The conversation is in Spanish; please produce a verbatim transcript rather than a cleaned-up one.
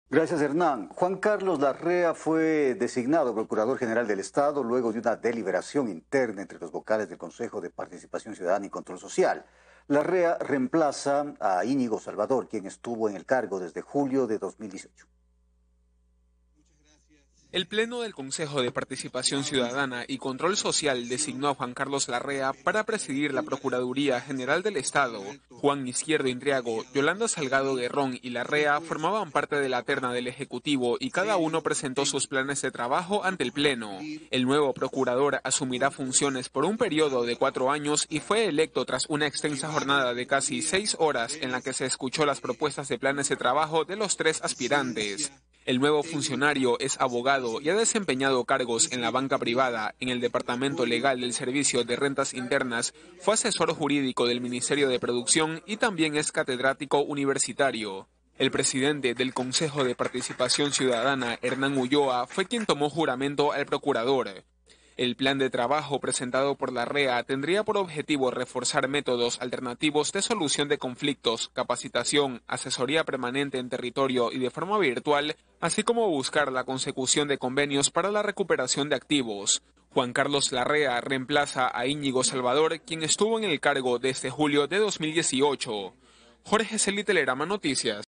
Gracias, Hernán. Juan Carlos Larrea fue designado Procurador General del Estado luego de una deliberación interna entre los vocales del Consejo de Participación Ciudadana y Control Social. Larrea reemplaza a Íñigo Salvador, quien estuvo en el cargo desde julio de dos mil dieciocho. El Pleno del Consejo de Participación Ciudadana y Control Social designó a Juan Carlos Larrea para presidir la Procuraduría General del Estado. Juan Izquierdo Intriago, Yolanda Salgado Guerrón y Larrea formaban parte de la terna del Ejecutivo y cada uno presentó sus planes de trabajo ante el Pleno. El nuevo procurador asumirá funciones por un periodo de cuatro años y fue electo tras una extensa jornada de casi seis horas en la que se escuchó las propuestas de planes de trabajo de los tres aspirantes. El nuevo funcionario es abogado y ha desempeñado cargos en la banca privada, en el Departamento Legal del Servicio de Rentas Internas, fue asesor jurídico del Ministerio de Producción y también es catedrático universitario. El presidente del Consejo de Participación Ciudadana, Hernán Ulloa, fue quien tomó juramento al procurador. El plan de trabajo presentado por Larrea tendría por objetivo reforzar métodos alternativos de solución de conflictos, capacitación, asesoría permanente en territorio y de forma virtual, así como buscar la consecución de convenios para la recuperación de activos. Juan Carlos Larrea reemplaza a Íñigo Salvador, quien estuvo en el cargo desde julio de dos mil dieciocho. Jorge Celi, Telerama Noticias.